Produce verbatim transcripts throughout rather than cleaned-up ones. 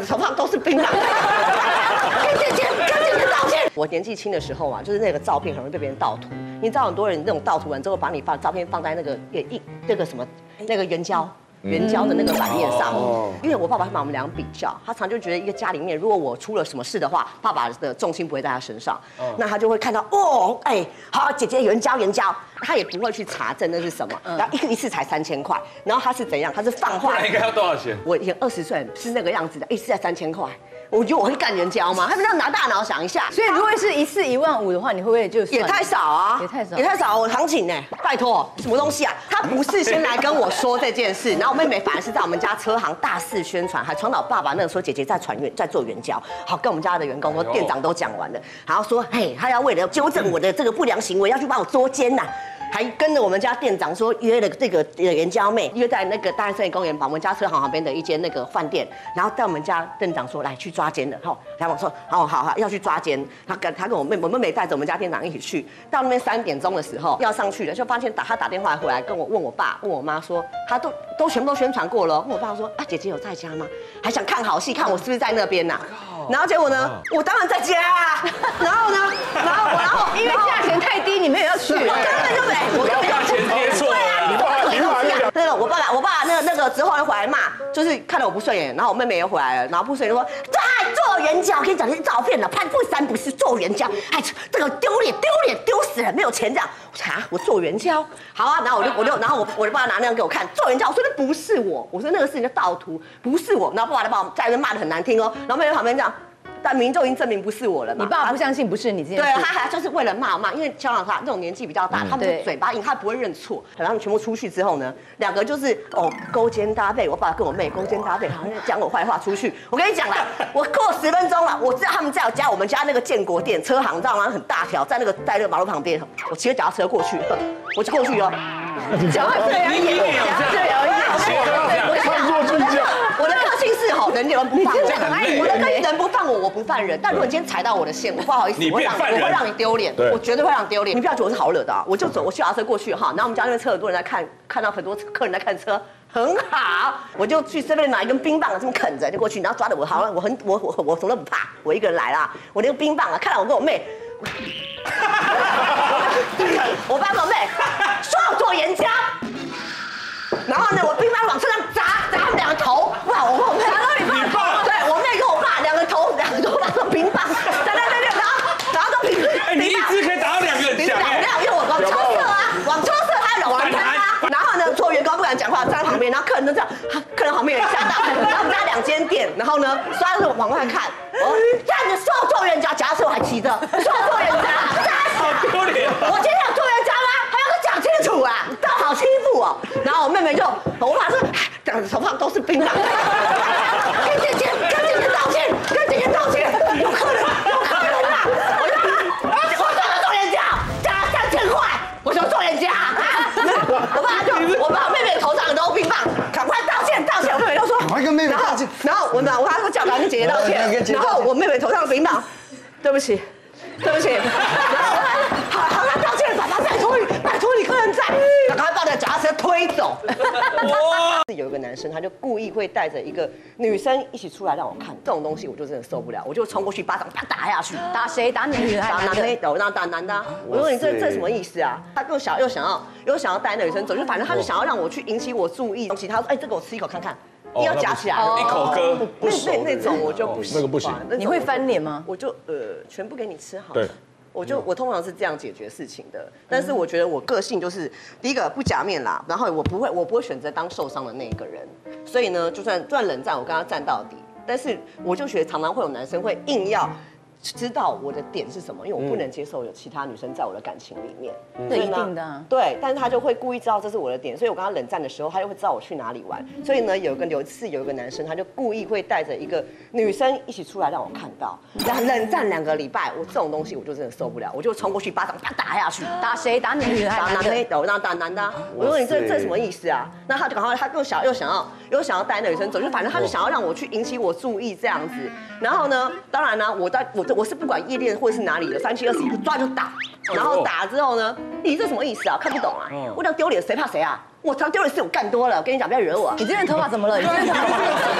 的头发都是冰棒。跟姐姐，跟姐姐道歉。我年纪轻的时候啊，就是那个照片很容易被别人盗图。你知道很多人那种盗图完之后，把你放照片放在那个也一那个什么那个原胶。 原胶的那个版面上，因为我爸爸会把我们俩比较，他常就觉得一个家里面，如果我出了什么事的话，爸爸的重心不会在他身上，那他就会看到哦，哎，好，姐姐原胶原胶，他也不会去查证那是什么，然后一一次才三千块，然后他是怎样？他是放话， 那应该要多少钱？ 我以前二十岁是那个样子的，一次才三千块。 我觉得我会干原胶吗？他们要拿大脑想一下。 所以如果是一次一万五的话，你会不会就也太少啊？ 也太少， 也太少。我行情呢？拜托，什么东西啊？他不是先来跟我说这件事，然后我妹妹反而是在我们家车行大肆宣传，还传导爸爸那个时候姐姐在传原在做原胶，好跟我们家的员工说，店长都讲完了，然后说，嘿，他要为了纠正我的这个不良行为，要去帮我捉奸呐。 还跟着我们家店长说约了这个援交妹，约在那个大安森林公园，把我们家车行旁边的一间那个饭店，然后带我们家店长说来去抓奸的，好，然后我说好好好要去抓奸，他跟他跟我妹我妹妹带着我们家店长一起去，到那边三点钟的时候要上去了，就发现打他打电话回来跟我问我爸问我妈说他都都全部都宣传过了，问我爸说啊姐姐有在家吗？还想看好戏，看我是不是在那边呐、啊？然后结果呢，我当然在家啊，然后呢，然后然后因为价钱太低，你没有要去， 我根本就没。 我要价钱贴错。 对啊，你爸嘴东西啊！那个我爸爸，我爸爸那个那个之后又回来骂，就是看了我不顺眼，然后我妹妹又回来了，然后不顺眼就说：“对，做原胶，我跟你讲，这些照片了，潘不三不四，做原胶，哎，这个丢脸丢脸丢死了，没有钱这样。”我说：“啊，我做原胶，好啊。”然后我就我就然后我我就爸爸拿那样给我看，做原胶，我说那不是我，我说那个事情就盗图，不是我。然后爸爸就把我在那边骂得很难听哦，然后妹妹旁边这样。 但明就已经证明不是我了嘛。 你爸爸不相信不是你这件事。 对，他还就是为了骂骂，因为香港他这种年纪比较大，他们嘴巴硬，他不会认错。然后他们全部出去之后呢，两个就是哦勾肩搭背，我爸跟我妹勾肩搭背，好像讲我坏话出去。我跟你讲啦，我过十分钟了，我知道他们在我家，我们家那个建国店车行，知道吗？很大条，在那个在那个马路旁边，我骑着脚踏车过去，我就过去哦。 脚踏车而已，脚踏车而已。 创作助教，我的个性是吼，人人不放我，我的个性人不放我，我不犯人。但如果你今天踩到我的线，我不好意思，我会让我会让你丢脸，我绝对会让你丢脸。你不要觉得我是好惹的啊，我就走，我骑脚踏车过去哈，然后我们家那边车很多人在看，看到很多客人在看车。 很好，我就去这边拿一根冰棒，这么啃着就过去，然后抓着我，好了，我很我我我什么都不怕，我一个人来啦，我那个冰棒啊，看到我跟我妹，我爸跟我妹说要做岩浆，然后呢，我冰棒往车上砸，砸他们两个头，哇，我跟我妹砸到你爸，对我妹跟我爸两个头，两个头打成冰棒，对对对对，然后然后都冰， 哎，你一只可以打到两个人讲， 没有，因为我往车射啊，往车射他有玩他。 然后呢，做员工不敢讲话，站在旁边，然后客人都这样，客人旁边也吓到。然后我们家两间店，然后呢，刷着往外看，我站着说做人家，假设我还骑着说做人家， 好丢脸！ 我今天有做人家吗？还要跟讲清楚啊，这样好欺负哦。然后我妹妹就，我爸说，两个手上都是冰棒，跟姐姐跟姐姐道歉，跟姐姐道歉，有客人有客人啦，我就我说要做人家，加三千块，我说做人家。 我爸就，我爸妹妹头上都冰棒，赶快道歉道歉。我妹妹就说，赶快跟妹妹道歉。然后我呢，我他说叫赶快跟姐姐道歉。然后我妹妹头上冰棒，对不起，对不起。然后我爸说，好好，他道歉，爸爸拜托你，拜托你客人在，赶快把那脚踏车推走。哇！有一个男生，他就故意会带着一个女生一起出来让我看，这种东西我就真的受不了，我就冲过去巴掌把他打下去。 打谁？打女的？ 打男的？我让打男的。我说你这这什么意思啊？他又想又想要又想要带那女生走，就反正他就想要让我去引起我注意。东西他说，哎，这个我吃一口看看。 要夹起来， 一口歌， 那那那种我就不喜欢， 那个不行。 你会翻脸吗？ 我就呃全部给你吃好。 对， 我就我通常是这样解决事情的。但是我觉得我个性就是第一个不假面啦，然后我不会我不会选择当受伤的那一个人。所以呢，就算就算冷战，我跟他战到底。但是我就觉得常常会有男生会硬要。 知道我的点是什么，因为我不能接受有其他女生在我的感情里面， 这一定的。 对，但是他就会故意知道这是我的点，所以我跟他冷战的时候，他就会知道我去哪里玩。所以呢，有一个有一次有一个男生，他就故意会带着一个女生一起出来让我看到，然后冷战两个礼拜，我这种东西我就真的受不了，我就冲过去巴掌把他打下去。 打谁？打女的？ 打男的？我让打男的。我说你这这什么意思啊？那他就赶快他又想又想要又想要带那女生走，就反正他就想要让我去引起我注意这样子。然后呢，当然呢，我在我我是不管夜店。 或者是哪里的三七二十一就抓就打，然后打之后呢，你这什么意思啊？看不懂啊！我这样丢脸，谁怕谁啊？我常丢脸是我干多了，我跟你讲，不要惹我。 你这边头发怎么了？你这边头发怎么了？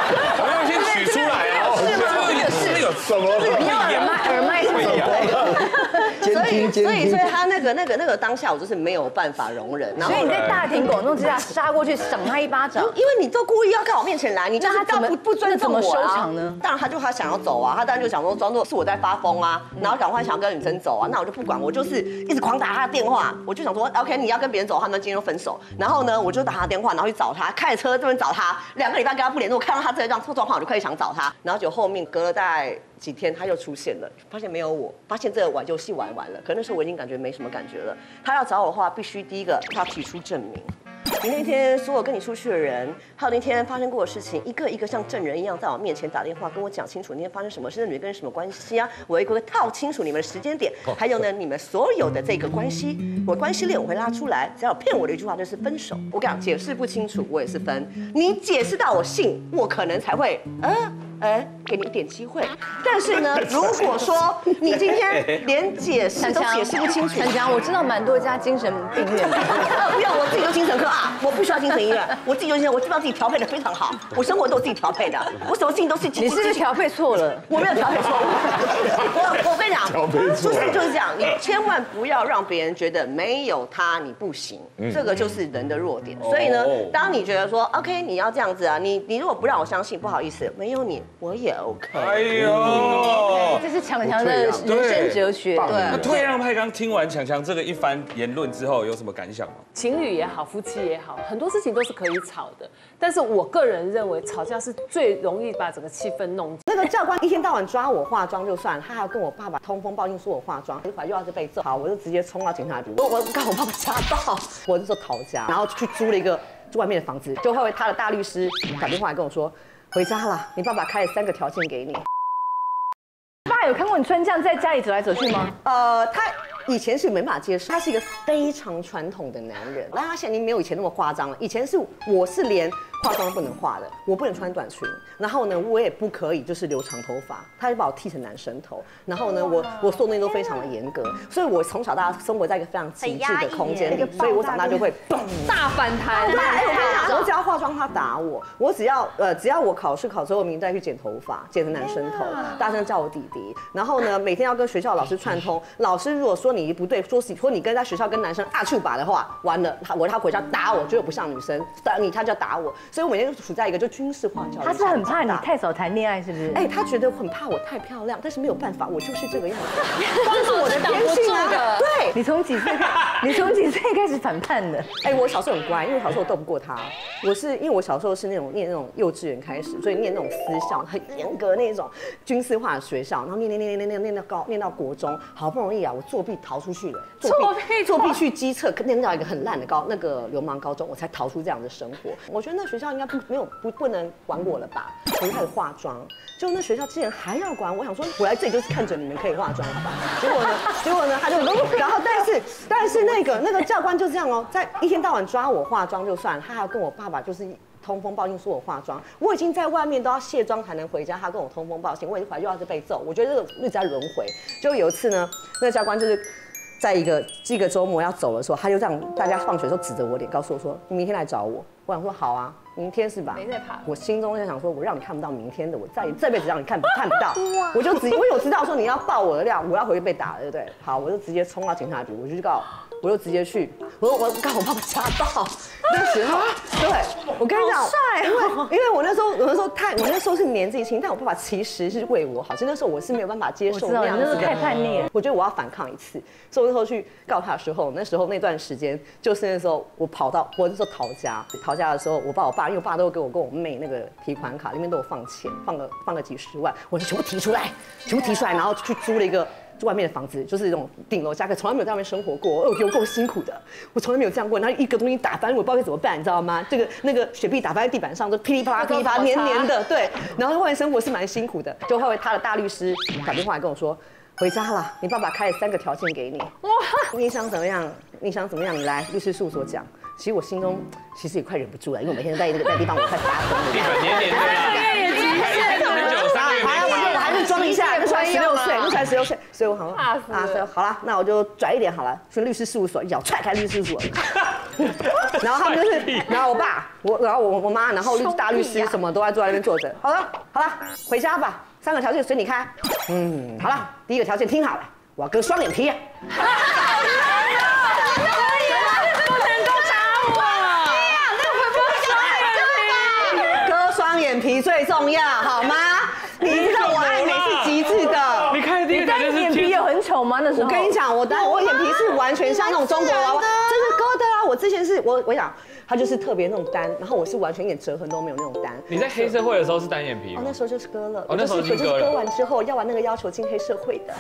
我要先取出来啊！ 是吗？ 是有什么？ 你要耳麦，耳麦是什么？ 所以， 监听所以，所以他那个、那个、那个当下，我就是没有办法容忍。然后所以你在大庭广众之下杀过去，赏他一巴掌。 因为你都故意要到我面前来，你就是那他怎么不不尊重我啊？ 那怎么收场呢？ 当然，他就他想要走啊，他当然就想说装作是我在发疯啊，然后赶快想要跟女生走啊，那我就不管，我就是一直狂打他的电话，我就想说 ，OK， 你要跟别人走，他们今天就分手。然后呢，我就打他电话，然后去找他，开着车这边找他，两个礼拜跟他不联络，看到他这样状况，我就开始想找他，然后就后面隔了大概几天，他又出现了，发现没有我，发现这个玩游戏玩完了，可那时候我已经感觉没什么感觉了。他要找我的话，必须第一个他要提出证明。你那天所有跟你出去的人，还有那天发生过的事情，一个一个像证人一样在我面前打电话跟我讲清楚那天发生什么事，你们跟人什么关系啊？我一个个套清楚你们的时间点，还有呢，你们所有的这个关系，我关系链我会拉出来。只要有骗我的一句话就是分手。我跟你讲，解释不清楚我也是分，你解释到我信，我可能才会嗯。哎，给你一点机会，但是呢，如果说你今天连解释都解释不清楚， 很强，我知道蛮多家精神病院的， 不要我自己就精神科啊，我不需要精神医院，我自己就精神，我知道自己调配的非常好，我生活都是自己调配的，我什么事情都是。 你是不是调配错了？ 我没有调配错误，我我跟你讲，就是就是这样，你千万不要让别人觉得没有他你不行，这个就是人的弱点。所以呢，当你觉得说 OK 你要这样子啊，你你如果不让我相信，不好意思，没有你。我也 OK。 哎呦， 这是强强的人生哲学。 对。那退让派刚听完强强这个一番言论之后，有什么感想吗？ 情侣也好，夫妻也好，很多事情都是可以吵的。但是我个人认为，吵架是最容易把整个气氛弄。 那个教官一天到晚抓我化妆就算，他还要跟我爸爸通风报信说我化妆，回来又要是被揍。好，我就直接冲到警察局，我我刚我爸爸掐到，我那时候逃家，然后去租了一个外面的房子，就后来他的大律师打电话来跟我说。回家了，你爸爸开了三个条件给你。 爸有看过你穿这样在家里走来走去吗？ 呃，他以前是没办法接受，他是一个非常传统的男人，但他现在已经没有以前那么夸张了。以前是我是连化妆都不能化的，我不能穿短裙，然后呢，我也不可以就是留长头发，他就把我剃成男生头，然后呢，我我所有东西都非常的严格，所以我从小到大生活在一个非常极致的空间里，所以我长大就会嘣大反弹。 对，哎，我跟你讲，我只要化妆他打我，我只要呃只要我考试考最后名再去剪头发，剪成男生头，大声叫我弟弟，然后呢，每天要跟学校老师串通，老师如果说你不对，说说你跟在学校跟男生阿处把的话，完了，他我他回家打我，觉得我不像女生，打你他就要打我。所以我每天处在一个就军事化教育。 他是很怕你太早谈恋爱，是不是？ 哎，他觉得很怕我太漂亮，但是没有办法，我就是这个样子，这是我的天性啊。对， 你从几岁开？你从几岁开始反叛的？ 哎，我小时候很乖，因为我小时候斗不过他。我是因为我小时候是那种念那种幼稚园开始，所以念那种私校，很严格那种军事化的学校，然后念念念念念念到高，念到国中，好不容易啊，我作弊逃出去了。 作弊作弊去基测，念到一个很烂的高那个流氓高中，我才逃出这样的生活。我觉得那学校应该不没有不不能管我了吧？我就开始化妆，结果那学校竟然还要管我，想说我来这里就是看着你们可以化妆，好吧？结果呢，结果呢他就然后但是但是那个那个教官就这样哦，在一天到晚抓我化妆就算，他还要跟我爸爸就是。通风报信说我化妆，我已经在外面都要卸妆才能回家，他跟我通风报信，我已经回来又要是被揍，我觉得这个一直在轮回。就有一次呢，那个教官就是在一个这个周末要走的时候，他就这样大家放学的时候指着我脸，告诉我说：“你明天来找我。”我想说好啊，明天是吧？ 没在怕。 我心中就想说，我让你看不到明天的，我再这辈子让你看看不到。我就直，因为我知道说你要爆我的料，我要回去被打了，对不对？好，我就直接冲到警察局，我就去告。我就直接去，我我告我爸爸家暴。那时候，对我跟你讲，因为因为我那时候我那时候太我那时候是年纪轻，但我爸爸其实是为我好，所以那时候我是没有办法接受那样子的。 太叛逆了， 我觉得我要反抗一次，所以我那时候去告他的时候，那时候那段时间就是那时候我跑到我那时候逃家，逃家的时候，我爸我爸因为我爸都会给我跟我妹那个提款卡，里面都有放钱，放个放个几十万，我就全部提出来，全部提出来，然后去租了一个。外面的房子就是这种顶楼加盖，从来没有在外面生活过，哦，有够辛苦的，我从来没有这样过。然后一个东西打翻，我不知道该怎么办，你知道吗？这个那个雪碧打翻在地板上，就噼里啪啦噼里啪啦黏黏的，对。然后外面生活是蛮辛苦的。就后来他的大律师打电话来跟我说，回家了，你爸爸开了三个条件给你。哇，你想怎么样？你想怎么样？你来律师事务所讲。其实我心中其实也快忍不住了，因为我每天在那个在地方我快发疯了。 地板黏黏的，很久三个月没我还是装一下，那时候才十六岁，那时候才十六岁，所以我好啊，所以好了，那我就拽一点好了，去律师事务所，一脚踹开律师事务所。 然后他们就是，然后我爸，我然后我我妈，然后律大律师什么都在坐在那边坐着。好了好了，回家吧，三个条件随你开。嗯，好了，第一个条件听好了，我要割双眼皮。双眼皮最重要，好吗？你知道我爱美是极致的。 你看第一个条件是眼皮有很丑吗？那时候我跟你讲，我当我眼皮是完全像那种中国娃娃，真是割的啊！我之前是我我想，它就是特别那种单，然后我是完全一点折痕都没有那种单。 你在黑社会的时候是单眼皮吗？ 哦，那时候就是割了。 哦，那时候就是割完之后要完那个要求进黑社会的。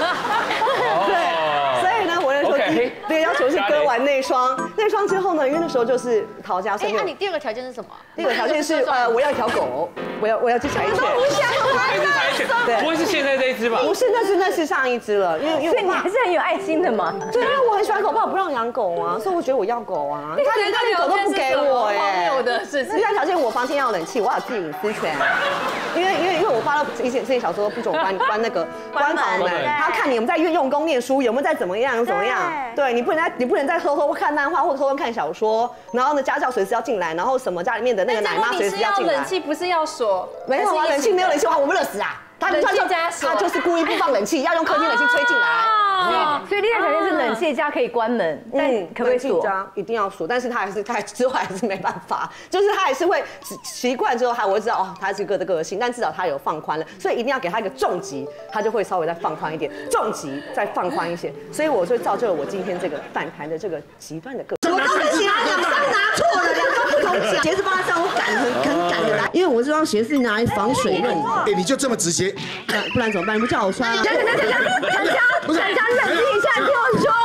对，所以呢，我那时候对要求是割完内双，内双之后呢，因为那时候就是逃家生。 哎，那你第二个条件是什么？ 第二个条件是呃，我要一条狗，我要我要只柴犬。 不想对，不会是现在这一只吧？ 不是，那是那是上一只了，因为因为所以你还是很有爱心的嘛。 对啊，我很喜欢狗，爸爸不让养狗啊，所以我觉得我要狗啊。他连他连狗都不给我耶。 有的是。 第三条件，我房间要有冷气，我要有自己隐私权。因为因为因为我爸都以前之前小时候不准我关关那个关房门，他看你们在用功念书有没有在怎么样怎么样。对你不能在你不能再偷偷看漫画或者偷偷看小说，然后呢家教随时要进来，然后什么家里面的那个奶妈随时要进来。 冷气不是要锁？ 没有啊，冷气没有冷气的话，我们热死啊！他他就他就是故意不放冷气，要用客厅冷气吹进来。 所以第二条件是冷气家可以关门，但可不可以锁？ 一定要锁，但是他还是他之后还是没办法，就是他还是会习惯之后，他我会知道哦，他是个的个性，但至少他有放宽了，所以一定要给他一个重击，他就会稍微再放宽一点，重击再放宽一些，所以我就造就了我今天这个反弹的这个极端的个性。我刚才写两张拿错了，两张不同奖，鞋子放在上，我赶很很赶的来，因为我这双鞋是拿来防水润的。 哎，你就这么直接？ 不然怎么办？你不叫我穿啊？ 等等等等，强强强强冷静一下，听我说。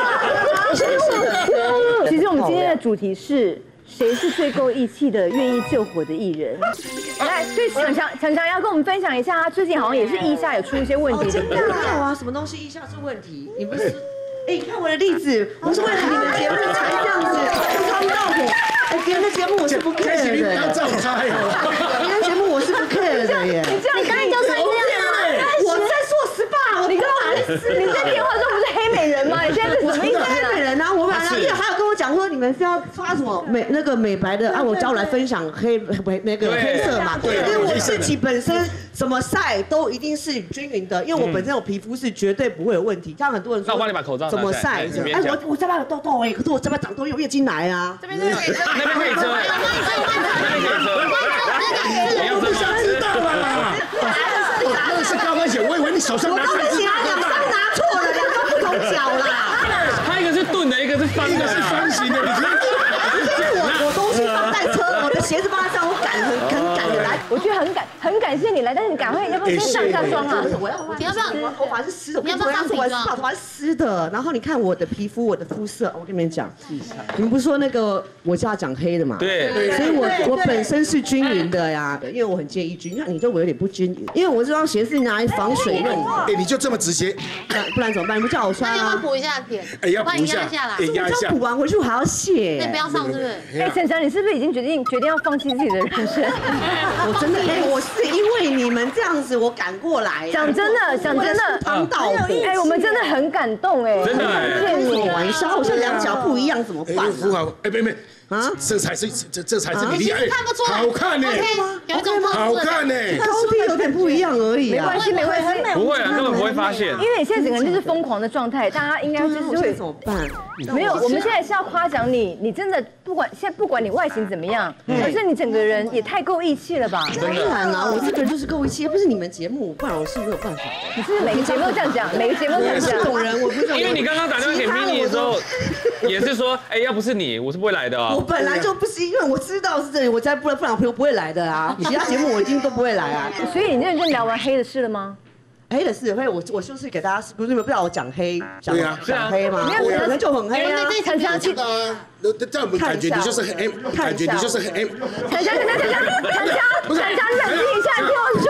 其实我们今天的主题是谁是最够义气的、愿意救火的艺人？来，所以强强强强要跟我们分享一下，他最近好像也是腋下有出一些问题，对不对？ 没有啊，什么东西腋下出问题？你不是？哎，你看我的例子，我是为了你们节目才这样子赴汤蹈火。哎，别人的节目我是不 care 的。 你不要照猜哦。别人节目我是不 care 的耶。 你这样，你刚才就说这样， 我在做 S P A， 我干嘛？ 你在电话中不是黑美人吗？你现在是什么意思？ 黑美人啊！我本来因为还有跟我讲说你们是要发什么美那个美白的，啊，我叫我来分享黑黑那个黑色嘛。对，因为我自己本身什么晒都一定是均匀的，因为我本身我皮肤是绝对不会有问题。像很多人说， 那我帮你把口罩拿怎么晒？哎，我我这边有痘痘哎，可是我这边长痘有月经来啊。这边这边那边可以遮，那边可以遮。 我不想知道啦。那个是高跟鞋，我以为你手上拿。 高跟鞋两张拿错了，两张不同脚啦。 它一个是钝的，一个是方的， 一个是方形的，你知道？ 我我东西放在车，我的鞋子放在上，我赶很很赶的来。 我觉得很感很感谢你来，但是你赶快要不要先上一下妆啊？ 我要你要不要？ 我头发是湿的， 你要不要上底妆？ 我头发是湿的，然后你看我的皮肤，我的肤色，我跟你们讲，你们不是说那个我叫他讲黑的嘛？ 对， 所以我我本身是均匀的呀，因为我很介意均，那你对我有点不均匀，因为我这双鞋是拿来防水润的。 哎，你就这么直接？ 不然怎么办？你不叫我穿啊？ 那要不要补一下脸？ 哎，要补一下， 哎， 压一下。 补完回去我还要卸。 那不要上是不是？ 哎，晨晨，你是不是已经决定决定要放弃自己的人生？ 我真的，哎，我是因为你们这样子，我赶过来。 讲真的，讲真的， 汤蹈火。 哎，我们真的很感动哎， 真的。 开什么玩笑？我现在两脚不一样怎么办？ 服好，哎，妹妹。啊，这才是这这才是你厉害， 看不出来， 好看呢， 有一种好看呢， 高低有点不一样而已啊，没关系没关系， 不会啊，根本不会发现， 因为你现在整个人就是疯狂的状态，大家应该就是会怎么办？ 没有，我们现在是要夸奖你，你真的不管现在不管你外形怎么样，而是你整个人也太够义气了吧？ 当然了，我这个人就是够义气，不是你们节目，不然我是没有办法。 你是每个节目都这样讲，每个节目都这样讲。 这种人我不是， 因为你刚刚打电话给 mini 的时候，也是说，哎，要不是你，我是不会来的啊。 我本来就不是。因为我知道是这里，我才不然不然我不会来的啊！其他节目我一定都不会来啊！ 所以你认真聊完黑的事了吗？ 黑的事，会我我就是给大家，不是你们不知道我讲黑，讲讲黑吗？ 没有， 可能就很黑啊！ 强强知道啊，那这样感觉你就是很 M， 感觉你就是很 M。 强强强强强强强强冷静一下，听我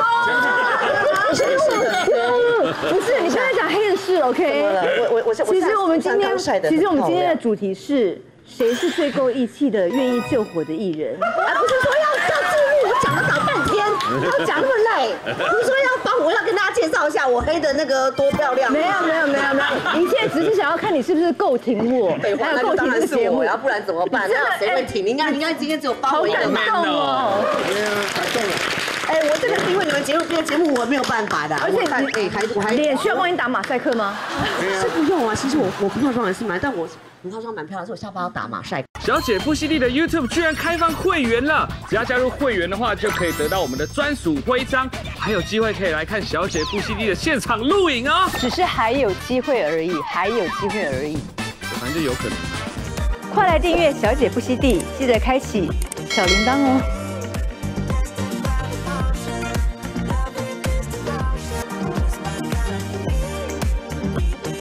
说。不是，你刚才讲黑的事 ，OK？ 我我我是其实我们今天，其实我们今天的主题是。谁是最够义气的、愿意救火的艺人？而不是说要要自律，我讲了搞半天。 要讲那么累，不是说要帮我要跟大家介绍一下我黑的那个多漂亮？ 没有没有没有没有，一切只是想要看你是不是够挺我， 废话，那就当然是我，要不然怎么办？那谁会挺？你应该应该今天只有包我一个嘛。 好感动哦！ 感动了。 哎，我这个是因为你们节目这个节目我没有办法的， 而且哎还我还脸需要帮你打马赛克吗？ 是不用啊，其实我我不化妆也是蛮，但我不化妆蛮漂亮，是我下巴要打马赛。 小姐不犀利的 YouTube 居然开放会员了，只要加入会员的话，就可以得到我们的专属徽章，还有机会可以来看小姐不犀利的现场录影哦。 只是还有机会而已，还有机会而已， 反正就有可能。 快来订阅小姐不犀利，记得开启小铃铛哦。